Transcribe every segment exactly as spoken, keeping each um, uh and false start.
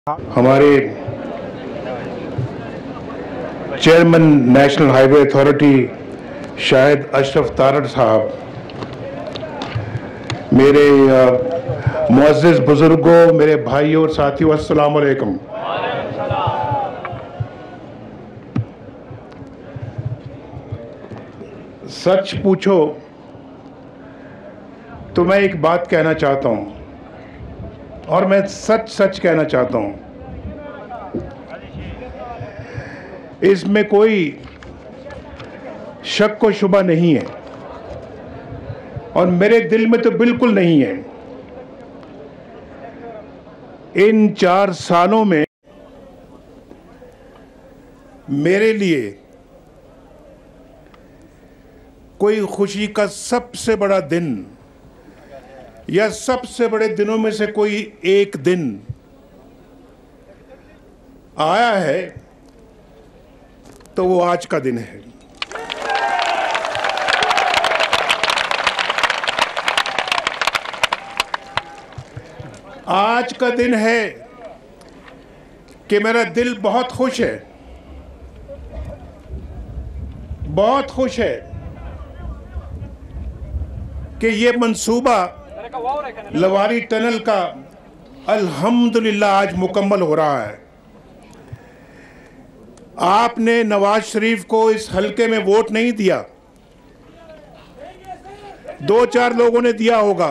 हमारे chairman national highway authority शायद अशरफ तारड़ साहब, मेरे मुअज़्ज़िज़ बुजुर्गों, मेरे भाइयों और साथियों, अस्सलाम वालेकुम। सच पूछो तो मैं एक बात कहना चाहता हूं, और मैं सच सच कहना चाहता हूं। इसमें कोई शक व शुबा नहीं है, और मेरे दिल में तो बिल्कुल नहीं है। इन चार सालों में मेरे लिए कोई खुशी का सबसे बड़ा दिन या सबसे बड़े दिनों में से कोई एक दिन आया है तो वो आज का दिन है। आज का दिन है कि मेरा दिल बहुत खुश है, बहुत खुश है कि ये मंसूबा लवारी टनल का अल्हम्दुलिल्लाह आज मुकम्मल हो रहा है। आपने नवाज शरीफ को इस हलके में वोट नहीं दिया, दो चार लोगों ने दिया होगा।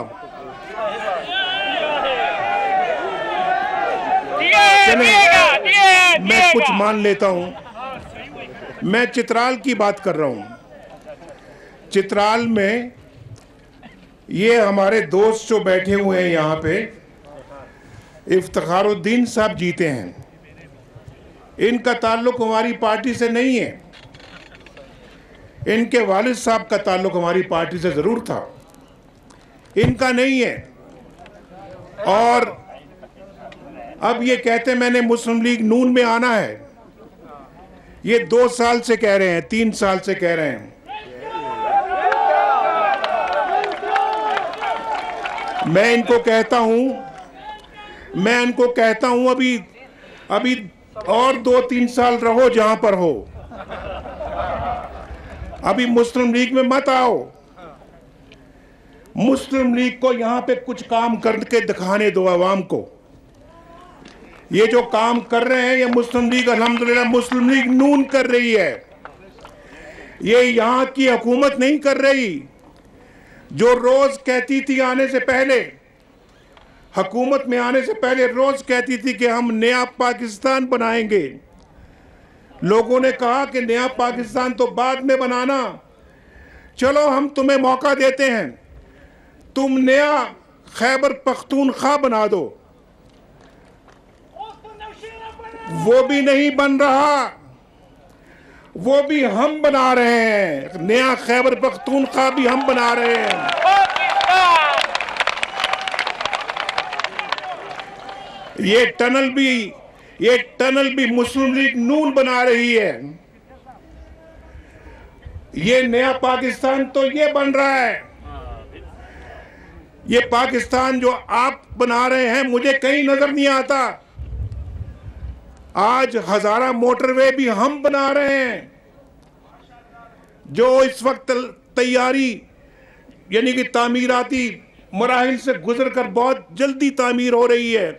चलें, मैं कुछ मान लेता हूं। मैं चित्राल की बात कर रहा हूं। चित्राल में ये हमारे दोस्त जो बैठे हुए हैं यहाँ पे, इफ्तिखारुद्दीन साहब जीते हैं। इनका ताल्लुक हमारी पार्टी से नहीं है, इनके वालिद साहब का ताल्लुक हमारी पार्टी से जरूर था, इनका नहीं है। और अब ये कहते मैंने मुस्लिम लीग नून में आना है, ये दो साल से कह रहे हैं, तीन साल से कह रहे हैं। मैं इनको कहता हूं मैं इनको कहता हूं अभी अभी और दो तीन साल रहो जहां पर हो, अभी मुस्लिम लीग में मत आओ। मुस्लिम लीग को यहां पे कुछ काम करके दिखाने दो आवाम को। ये जो काम कर रहे हैं ये मुस्लिम लीग, अल्हम्दुलिल्लाह मुस्लिम लीग नून कर रही है। ये यहां की हुकूमत नहीं कर रही, जो रोज कहती थी आने से पहले, हुकूमत में आने से पहले रोज कहती थी कि हम नया पाकिस्तान बनाएंगे। लोगों ने कहा कि नया पाकिस्तान तो बाद में बनाना, चलो हम तुम्हें मौका देते हैं, तुम नया खैबर पख्तूनख्वा बना दो। वो भी नहीं बन रहा, वो भी हम बना रहे हैं। नया खैबर पख्तूनख्वा भी हम बना रहे हैं। ये टनल भी ये टनल भी मुस्लिम लीग नून बना रही है। ये नया पाकिस्तान तो ये बन रहा है। ये पाकिस्तान जो आप बना रहे हैं मुझे कहीं नजर नहीं आता। आज हजारा मोटरवे भी हम बना रहे हैं, जो इस वक्त तैयारी यानी कि तामीराती मराहिल से गुजरकर बहुत जल्दी तामीर हो रही है।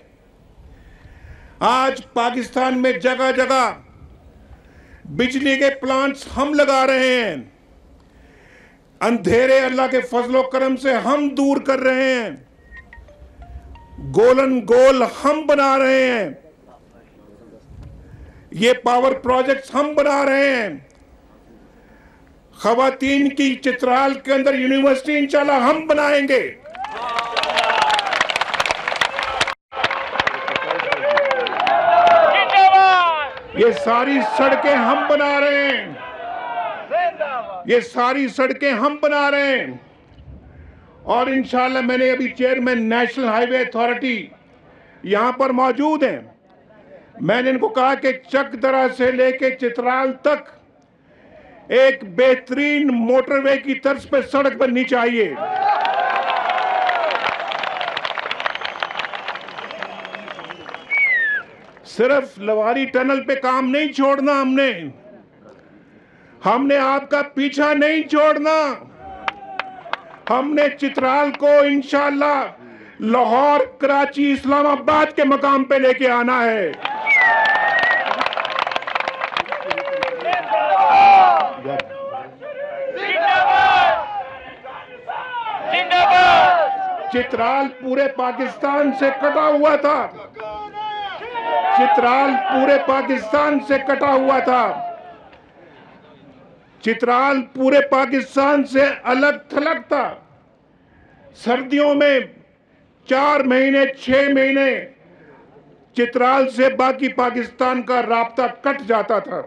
आज पाकिस्तान में जगह जगह बिजली के प्लांट्स हम लगा रहे हैं। अंधेरे अल्लाह के फजलो करम से हम दूर कर रहे हैं। गोलन गोल हम बना रहे हैं। ये पावर प्रोजेक्ट्स हम बना रहे हैं। खवातीन की चित्राल के अंदर यूनिवर्सिटी इंशाल्लाह हम बनाएंगे। ये सारी सड़कें हम बना रहे हैं। ये सारी सड़कें हम बना रहे हैं। और इंशाल्लाह मैंने अभी चेयरमैन नेशनल हाईवे अथॉरिटी यहां पर मौजूद हैं। मैंने इनको कहा कि चकदरा से लेके चित्राल तक एक बेहतरीन मोटरवे की तर्ज पर सड़क बननी चाहिए। सिर्फ लवारी टनल पे काम नहीं छोड़ना, हमने हमने आपका पीछा नहीं छोड़ना। हमने चित्राल को इंशाअल्लाह लाहौर, कराची, इस्लामाबाद के मकाम पे लेके आना है। चित्राल पूरे पाकिस्तान से कटा हुआ था। चित्राल पूरे पाकिस्तान से कटा हुआ था। चित्राल पूरे पाकिस्तान से अलग थलग था। सर्दियों में चार महीने छह महीने चित्राल से बाकी पाकिस्तान का राब्ता कट जाता था,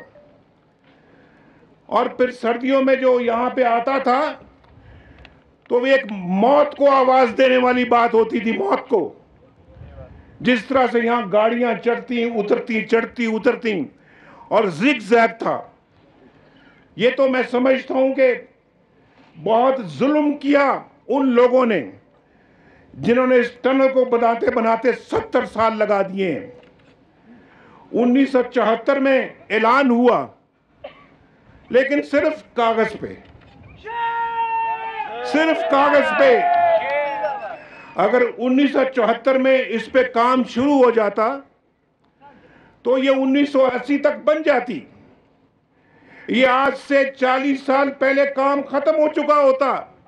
और फिर सर्दियों में जो यहां पे आता था तो वो एक मौत को आवाज देने वाली बात होती थी, मौत को। जिस तरह से यहां गाड़ियां चढ़ती उतरती चढ़ती उतरती और जिग जैग था। ये तो मैं समझता हूं कि बहुत जुल्म किया उन लोगों ने जिन्होंने इस टनल को बनाते बनाते सत्तर साल लगा दिए हैं। उन्नीस सौ चौहत्तर में ऐलान हुआ, लेकिन सिर्फ कागज पे, सिर्फ कागज पे। अगर उन्नीस सौ चौहत्तर में इस पे काम शुरू हो जाता तो ये उन्नीस सौ अस्सी तक बन जाती। ये आज से चालीस साल पहले काम खत्म हो चुका होता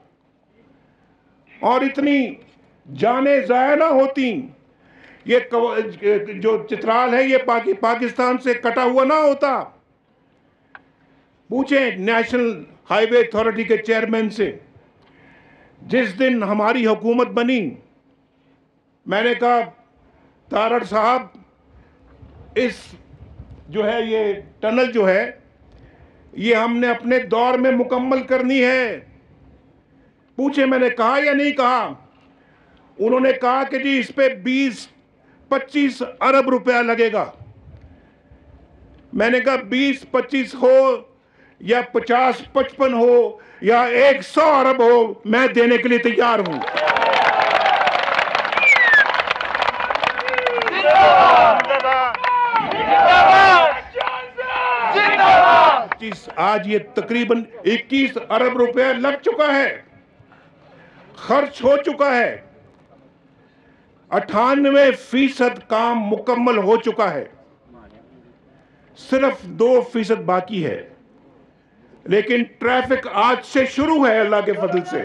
और इतनी जाने जाया ना होती। ये जो चित्राल है ये पाकि, पाकिस्तान से कटा हुआ ना होता। पूछे नेशनल हाईवे अथॉरिटी के चेयरमैन से, जिस दिन हमारी हुकूमत बनी, मैंने कहा तारड़ साहब इस जो है ये टनल जो है ये हमने अपने दौर में मुकम्मल करनी है। पूछे मैंने कहा या नहीं कहा? उन्होंने कहा कि जी इस पे बीस पच्चीस अरब रुपया लगेगा। मैंने कहा बीस पच्चीस हो या पचास पचपन हो या एक सौ अरब हो, मैं देने के लिए तैयार हूं। आज ये तकरीबन इक्कीस अरब रुपया लग चुका है, खर्च हो चुका है। अठानवे फीसद काम मुकम्मल हो चुका है, सिर्फ दो फीसद बाकी है। लेकिन ट्रैफिक आज से शुरू है अल्लाह के फजल से।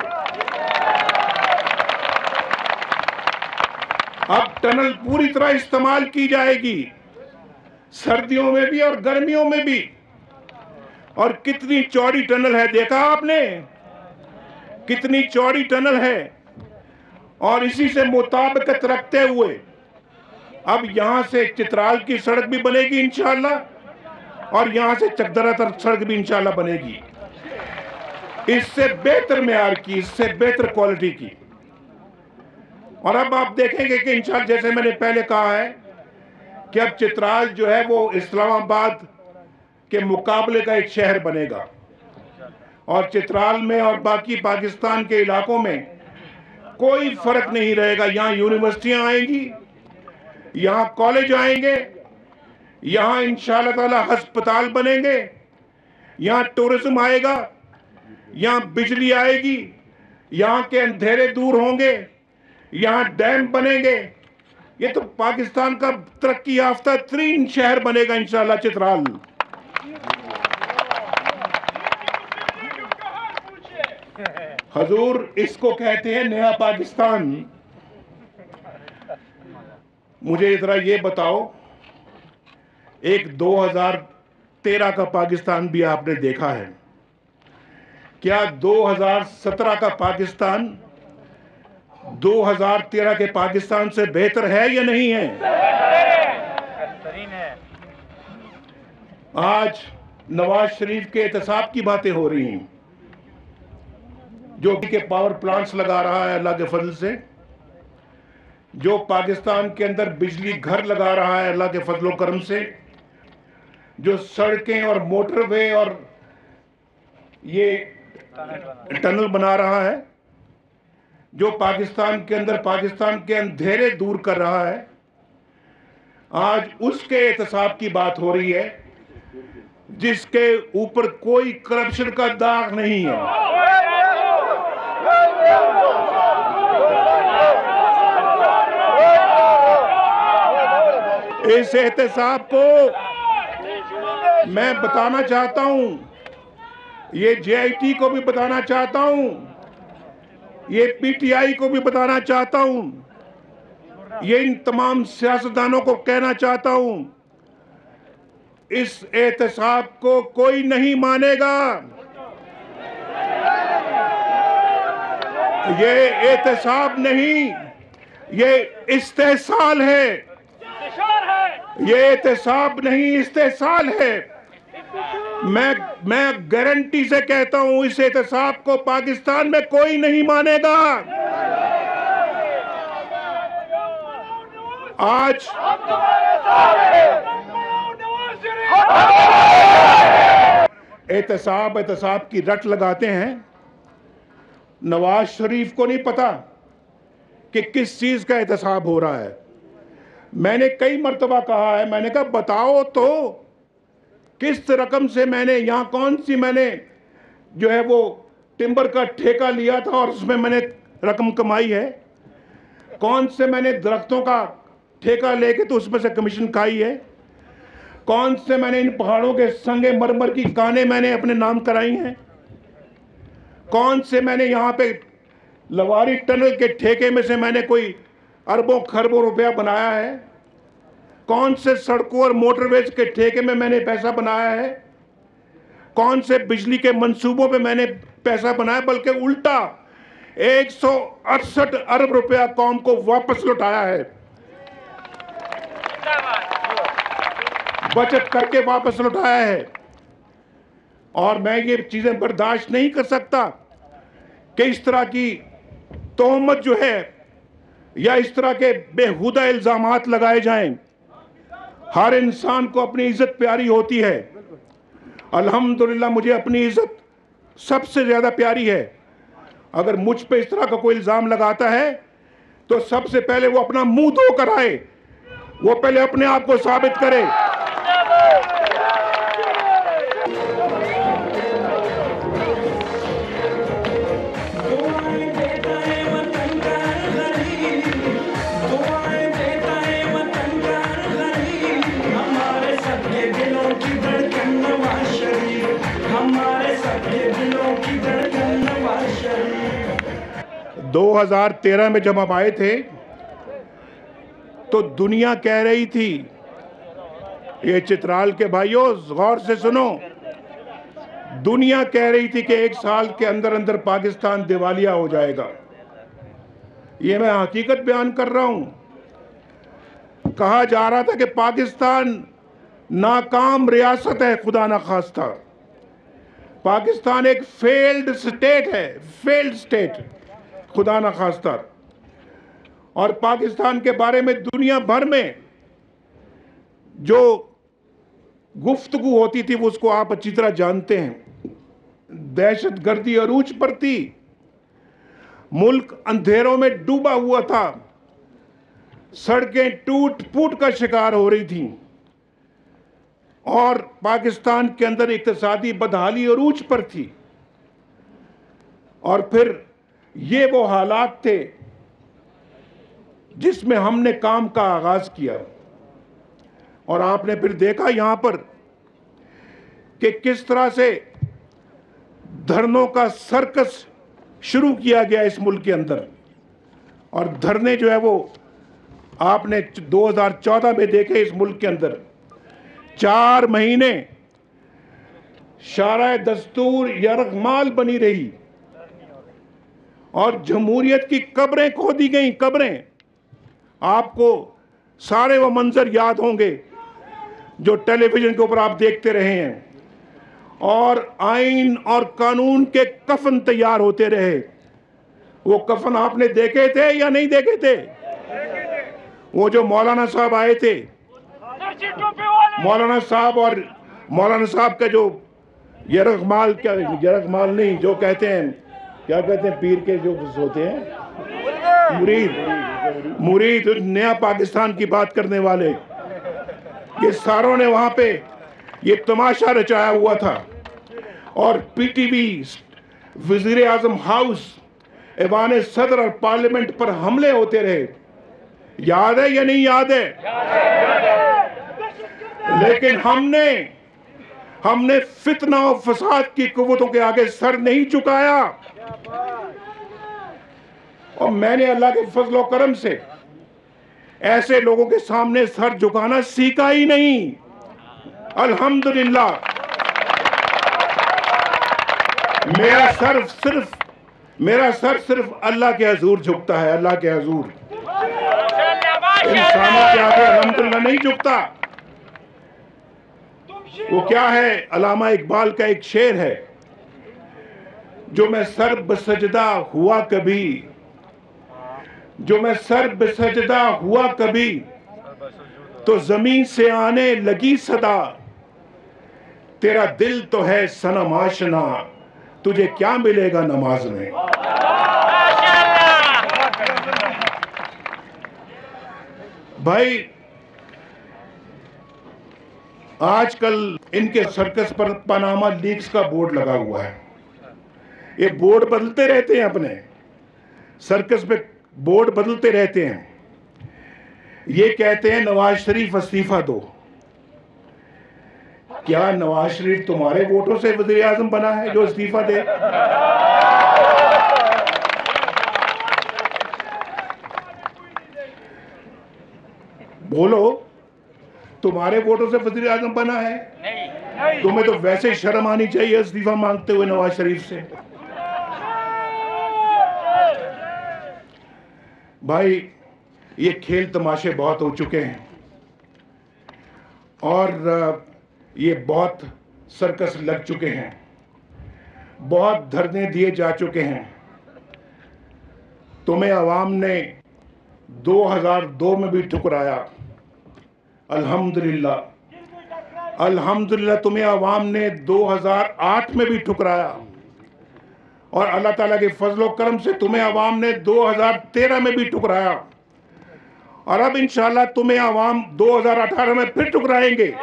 अब टनल पूरी तरह इस्तेमाल की जाएगी, सर्दियों में भी और गर्मियों में भी। और कितनी चौड़ी टनल है देखा आपने, कितनी चौड़ी टनल है। और इसी से मुताबिकत रखते हुए अब यहां से चित्राल की सड़क भी बनेगी इंशाअल्लाह, और यहां से चकदरा तक सड़क भी इंशाअल्लाह बनेगी, इससे बेहतर मेयार की, इससे बेहतर क्वालिटी की। और अब आप देखेंगे कि इंशाअल्लाह, जैसे मैंने पहले कहा है कि अब चित्राल जो है वो इस्लामाबाद के मुकाबले का एक शहर बनेगा, और चित्राल में और बाकी पाकिस्तान के इलाकों में कोई फर्क नहीं रहेगा। यहाँ यूनिवर्सिटियां आएंगी, यहाँ कॉलेज आएंगे, यहाँ इंशाअल्लाह ताला अस्पताल बनेंगे, यहाँ टूरिज्म आएगा, यहाँ बिजली आएगी, यहाँ के अंधेरे दूर होंगे, यहाँ डैम बनेंगे। ये तो पाकिस्तान का तरक्की याफ्ता तरीन शहर बनेगा इंशाअल्लाह चित्राल। हजूर, इसको कहते हैं नया पाकिस्तान। मुझे जरा ये बताओ, एक दो हज़ार तेरह का पाकिस्तान भी आपने देखा है क्या? दो हज़ार सत्रह का पाकिस्तान दो हज़ार तेरह के पाकिस्तान से बेहतर है या नहीं है? आज नवाज शरीफ के एहतसाब की बातें हो रही हैं, जो के पावर प्लांट्स लगा रहा है अल्लाह के फजल से, जो पाकिस्तान के अंदर बिजली घर लगा रहा है अल्लाह के फजलो करम से, जो सड़कें और मोटरवे और ये टनल बना रहा है, जो पाकिस्तान के अंदर पाकिस्तान के अंधेरे दूर कर रहा है। आज उसके एहतसाब की बात हो रही है जिसके ऊपर कोई करप्शन का दाग नहीं है। इस एहतसाब को मैं बताना चाहता हूं, ये जे आई टी को भी बताना चाहता हूं, ये पी टी आई को भी बताना चाहता हूं, ये इन तमाम सियासतदानों को कहना चाहता हूं, इस एहतसाब को कोई नहीं मानेगा। ये एहतसाब नहीं, ये इस्तेहसाल है। ये एहतसाब नहीं, इस्तेहसाल है। मैं मैं गारंटी से कहता हूं, इस एहतसाब को पाकिस्तान में कोई नहीं मानेगा। आज एहतसाब एहतसाब की रट लगाते हैं। नवाज शरीफ को नहीं पता कि किस चीज का एहतसाब हो रहा है। मैंने कई मर्तबा कहा है, मैंने कहा बताओ तो किस रकम से मैंने यहां कौन सी मैंने जो है वो टिम्बर का ठेका लिया था और उसमें मैंने रकम कमाई है, कौन से मैंने दरख्तों का ठेका लेके तो उसमें से कमीशन खाई है, कौन से मैंने इन पहाड़ों के संगे मरमर की कानें मैंने अपने नाम कराई हैं, कौन से मैंने यहाँ पे लवारी टनल के ठेके में से मैंने कोई अरबों खरबों रुपया बनाया है, कौन से सड़कों और मोटरवेज के ठेके में मैंने पैसा बनाया है, कौन से बिजली के मंसूबों पे मैंने पैसा बनाया, बल्कि उल्टा एक सौ अड़सठ अरब रुपया कौम को वापस लौटाया है, बचत करके वापस लौटाया है। और मैं ये चीजें बर्दाश्त नहीं कर सकता कि इस तरह की तोहमत जो है या इस तरह के बेहुदा इल्जामात लगाए जाएं। हर इंसान को अपनी इज्जत प्यारी होती है। अल्हम्दुलिल्लाह मुझे अपनी इज्जत सबसे ज्यादा प्यारी है। अगर मुझ पे इस तरह का कोई इल्जाम लगाता है तो सबसे पहले वो अपना मुंह धो कर आए, वो पहले अपने आप को साबित करे। दो हज़ार तेरह में जब हम आए थे तो दुनिया कह रही थी, ये चित्राल के भाइयों गौर से सुनो, दुनिया कह रही थी कि एक साल के अंदर अंदर पाकिस्तान दिवालिया हो जाएगा। ये मैं हकीकत बयान कर रहा हूं। कहा जा रहा था कि पाकिस्तान नाकाम रियासत है, खुदा ना खास्ता पाकिस्तान एक फेल्ड स्टेट है, फेल्ड स्टेट खुदा ना खास्ता। और पाकिस्तान के बारे में दुनिया भर में जो गुफ्तगू होती थी वो उसको आप अच्छी तरह जानते हैं। दहशतगर्दी अरूज पर थी, मुल्क अंधेरों में डूबा हुआ था, सड़कें टूट फूट का शिकार हो रही थीं और पाकिस्तान के अंदर इक्तिसादी बदहाली अरूज पर थी। और फिर ये वो हालात थे जिसमें हमने काम का आगाज किया। और आपने फिर देखा यहां पर कि किस तरह से धरनों का सर्कस शुरू किया गया इस मुल्क के अंदर। और धरने जो है वो आपने दो हज़ार चौदह में देखे इस मुल्क के अंदर। चार महीने शारा दस्तूर यरगमाल बनी रही और जमहूरियत की कब्रें खोदी गई। कब्रें, आपको सारे वो मंजर याद होंगे जो टेलीविजन के ऊपर आप देखते रहे हैं। और आइन और कानून के कफन तैयार होते रहे। वो कफन आपने देखे थे या नहीं देखे थे? वो जो मौलाना साहब आए थे, मौलाना साहब और मौलाना साहब का जो यरगमाल, क्या यरगमाल नहीं, जो कहते हैं, क्या कहते हैं, पीर के जो होते हैं मुरीद, मुरीद नया पाकिस्तान की बात करने वाले, ये सारों ने वहां पे ये तमाशा रचाया हुआ था और पीटीवी, वजीर आजम हाउस, ऐवान सदर और पार्लियामेंट पर हमले होते रहे। याद है या नहीं याद है? लेकिन हमने हमने फितना और फसाद की कुव्वतों के आगे सर नहीं झुकाया और मैंने अल्लाह के फजल और करम से ऐसे लोगों के सामने सर झुकाना सीखा ही नहीं। अल्हम्दुलिल्लाह मेरा सर सिर्फ मेरा सर सिर्फ अल्लाह के हजूर झुकता है, अल्लाह के हजूर। इंसानों के आगे अल्हम्दुलिल्लाह नहीं झुकता। वो क्या है, अल्लामा इकबाल का एक शेर है, जो मैं सर बसजदा हुआ कभी, जो मैं सर बसजदा हुआ कभी, तो जमीन से आने लगी सदा, तेरा दिल तो है सनम आशना, तुझे क्या मिलेगा नमाज में। भाई आजकल इनके सर्कस पर पनामा लीक्स का बोर्ड लगा हुआ है। ये बोर्ड बदलते रहते हैं, अपने सर्कस पे बोर्ड बदलते रहते हैं। ये कहते हैं नवाज शरीफ इस्तीफा दो। क्या नवाज शरीफ तुम्हारे वोटों से वजीर आजम बना है जो इस्तीफा दे? बोलो, तुम्हारे वोटों से वजीर आजम बना है? नहीं। तुम्हें तो वैसे शर्म आनी चाहिए इस्तीफा मांगते हुए नवाज शरीफ से। भाई ये खेल तमाशे बहुत हो चुके हैं और ये बहुत सर्कस लग चुके हैं, बहुत धरने दिए जा चुके हैं। तुम्हें आवाम ने दो हज़ार दो में भी ठुकराया, अल्हम्दुलिल्लाह। अल्हम्दुलिल्लाह तुम्हें आवाम ने दो हज़ार आठ में भी ठुकराया और अल्लाह ताला के फजल और करम से तुम्हें आवाम ने दो हज़ार तेरह में भी ठुकराया और अब इंशाल्लाह तुम्हें आवाम दो हज़ार अठारह में फिर ठुकराएंगे।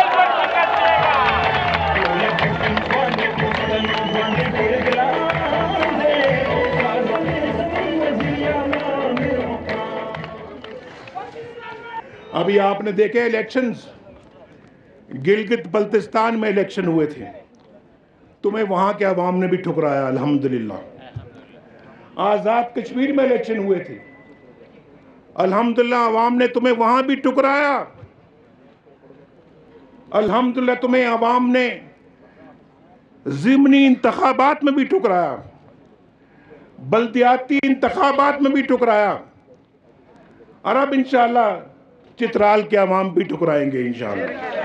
अभी आपने देखे इलेक्शंस, गिलगित बल्तिस्तान में इलेक्शन हुए थे, तुम्हें वहां के अवाम ने भी ठुकराया अल्हम्दुलिल्लाह। आजाद कश्मीर में इलेक्शन हुए थे, अल्हम्दुलिल्लाह अवाम ने तुम्हें वहां भी ठुकराया। अल्हम्दुलिल्लाह तुम्हें अवाम ने ज़िमनी इंतखाबात में भी ठुकराया, बल्दियाती इंतखाबात में भी ठुकराया और अब इंशाअल्लाह चित्राल के अवाम भी ठुकराएंगे इंशाअल्लाह।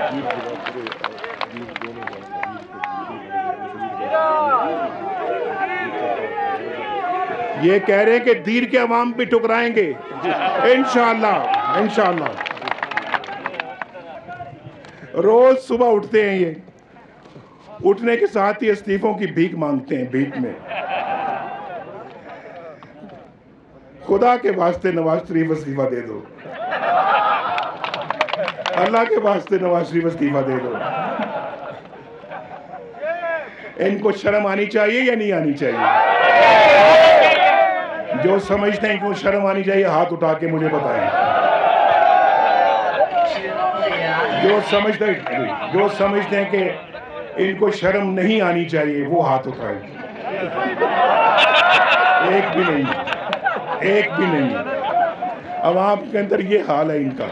ये कह रहे हैं कि दीर के अवाम भी ठुकराएंगे इंशाअल्लाह इंशाअल्लाह। रोज सुबह उठते हैं, ये उठने के साथ ही इस्तीफों की भीख मांगते हैं, भीख में। खुदा के वास्ते नवाज शरीफ इस्तीफा दे दो, अल्लाह के वास्ते नवाज शरीफ इस्तीफा दे दो। इनको शर्म आनी चाहिए या नहीं आनी चाहिए? जो समझते हैं इनको शर्म आनी चाहिए हाथ उठा के मुझे बताएं। जो समझते जो समझते हैं कि इनको शर्म नहीं आनी चाहिए वो हाथ उठाएं। एक भी नहीं, एक भी नहीं। अब आपके अंदर ये हाल है इनका।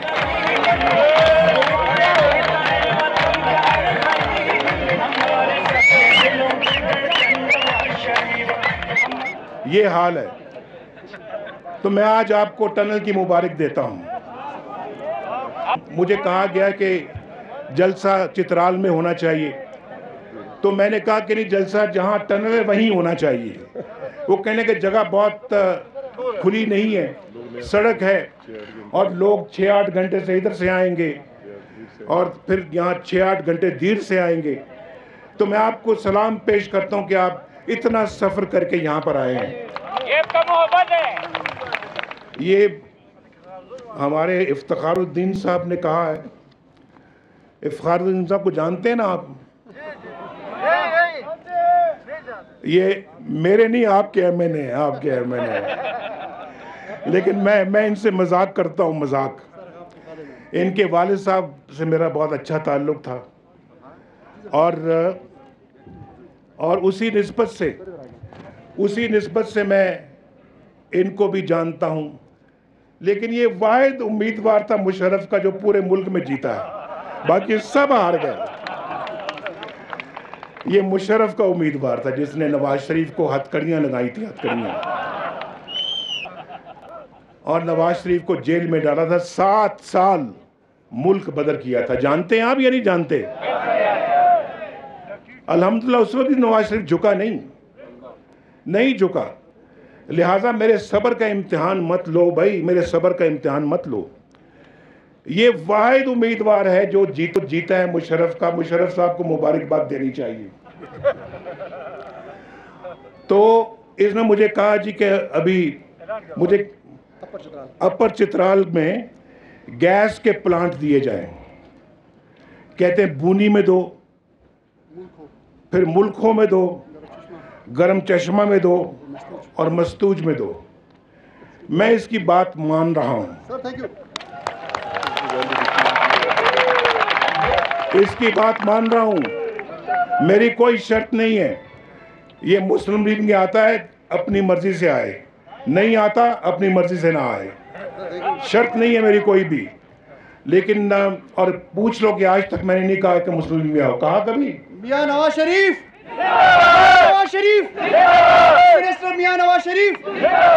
ये हाल है। तो मैं आज आपको टनल की मुबारक देता हूं। मुझे कहा गया कि जलसा चित्राल में होना चाहिए, तो मैंने कहा कि नहीं, जलसा जहां टनल है वहीं होना चाहिए। वो कहने की जगह बहुत खुली नहीं है, सड़क है और लोग छः आठ घंटे से इधर से आएंगे और फिर यहाँ छः आठ घंटे देर से आएंगे। तो मैं आपको सलाम पेश करता हूँ कि आप इतना सफ़र करके यहाँ पर आए हैं। ये तो मोहब्बत है। ये हमारे इफ्तिखारुद्दीन साहब ने कहा है इफ्तिखारुद्दीन साहब को जानते हैं ना आप? ये मेरे नहीं, आपके एम एन ए, आपके एम एन ए। लेकिन मैं मैं इनसे मजाक करता हूँ, मजाक। इनके वालिद साहब से मेरा बहुत अच्छा ताल्लुक़ था और और उसी निस्बत से उसी निस्बत से मैं इनको भी जानता हूँ। लेकिन ये वाहिद उम्मीदवार था मुशर्रफ का जो पूरे मुल्क में जीता है, बाकी सब हार गए। ये मुशर्रफ का उम्मीदवार था जिसने नवाज शरीफ को हथकड़ियाँ लगाई थी, हथकड़ियाँ, और नवाज शरीफ को जेल में डाला था। सात साल मुल्क बदर किया था। जानते हैं आप या नहीं जानते? अल्हम्दुलिल्लाह उस वक्त नवाज शरीफ झुका नहीं, नहीं झुका। लिहाजा मेरे सब्र का इम्तिहान मत लो भाई, मेरे सब्र का इम्तिहान मत लो। ये वाहिद उम्मीदवार है जो जीत जीता है मुशर्रफ का। मुशर्रफ साहब को मुबारकबाद देनी चाहिए। तो इसने मुझे कहा जी कि अभी मुझे अपर चित्राल में गैस के प्लांट दिए जाएं। कहते हैं बूनी में दो, फिर मुल्कों में दो, गरम चश्मा में दो और मस्तूज में दो। मैं इसकी बात मान रहा हूं, इसकी बात मान रहा हूं। मेरी कोई शर्त नहीं है। ये मुस्लिम लीग में आता है अपनी मर्जी से आए, नहीं आता अपनी मर्जी से ना आए, शर्त नहीं है मेरी कोई भी। लेकिन और पूछ लो कि आज तक मैंने नहीं कहा कि मुस्लिम लीग में आओ। कहा कभी? मियां नवाज शरीफ, नवाज शरीफ, मिनिस्टर मियां नवाज शरीफ।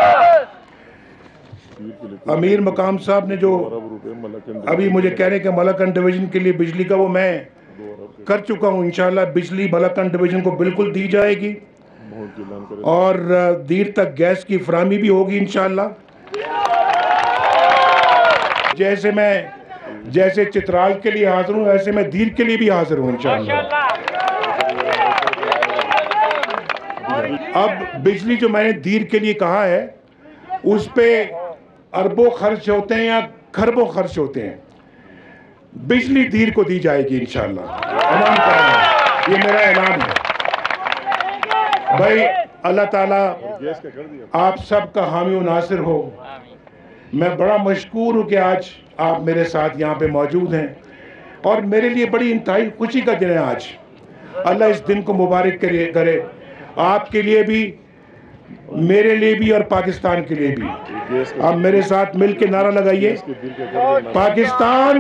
अमीर मकाम साहब ने जो अभी मुझे कह रहे हैं कि मलकन डिवीजन के लिए बिजली का, वो मैं कर चुका हूं। इंशाल्लाह बिजली मलकन डिवीजन को बिल्कुल दी जाएगी और देर तक गैस की फराहमी भी होगी इंशाल्लाह। जैसे मैं जैसे चित्राल के लिए हाजिर हूं, ऐसे मैं दीर के लिए भी हाजिर हूं इंशाल्लाह। अब बिजली जो मैंने दीर के लिए कहा है उस पे अरबों खर्च होते हैं या खरबों खर्च होते हैं, बिजली दीर को दी जाएगी इंशाल्लाह। ऐलान कर रहा हूं, ये मेरा ऐलान है भाई। अल्लाह ताला आप सबका हामी व नासिर हो। मैं बड़ा मशकूर हूँ कि आज आप मेरे साथ यहाँ पे मौजूद हैं और मेरे लिए बड़ी इंतहाई खुशी का दिन है आज। अल्लाह इस दिन को मुबारक करे करे आपके लिए भी, मेरे लिए भी और पाकिस्तान के लिए भी। आप मेरे साथ मिल के नारा लगाइए, पाकिस्तान।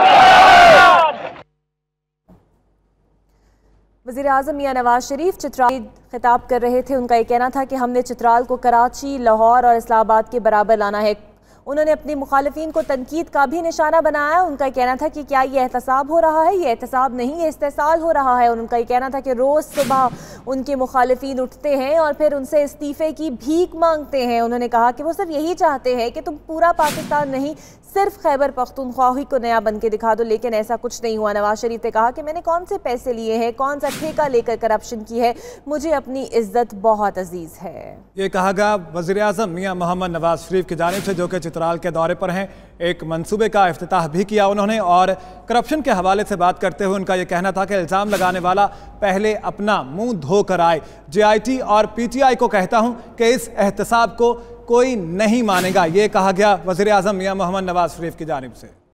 वज़ीर आज़म मियां नवाज शरीफ चित्राल खिताब कर रहे थे। उनका ये कहना था कि हमने चित्राल को कराची, लाहौर और इस्लामाबाद के बराबर लाना है। उन्होंने अपनी मुखालिफिन को तनकीद का भी निशाना बनाया। उनका कहना था कि क्या ये एहतसाब हो रहा है? ये एहतसाब नहीं, ये इस्तेसाल हो रहा है। और उनका ये कहना था कि रोज़ सुबह उनके मुखालिफिन उठते हैं और फिर उनसे इस्तीफ़े की भीख मांगते हैं। उन्होंने कहा कि वो सिर्फ यही चाहते हैं कि तुम पूरा पाकिस्तान नहीं, सिर्फ खैबर पख्तूनख्वा को नया बन के दिखा दो, लेकिन ऐसा कुछ नहीं हुआ। नवाज शरीफ ने कहा कि मैंने कौन से पैसे लिए हैं, कौन सा ठेका लेकर करप्शन की है, मुझे अपनी इज्जत बहुत अजीज है। ये कहा गया वज़ीर आज़म मियां मोहम्मद नवाज शरीफ की जानिब से, जो कि चित्राल के दौरे पर हैं। एक मंसूबे का इफ्तिताह भी किया उन्होंने और करप्शन के हवाले से बात करते हुए उनका यह कहना था कि इल्ज़ाम लगाने वाला पहले अपना मुंह धोकर आए। जे आई टी और पी टी आई को कहता हूं कि इस एहतसाब को कोई नहीं मानेगा। ये कहा गया वज़ीर आज़म मियां मोहम्मद नवाज शरीफ की जानिब से।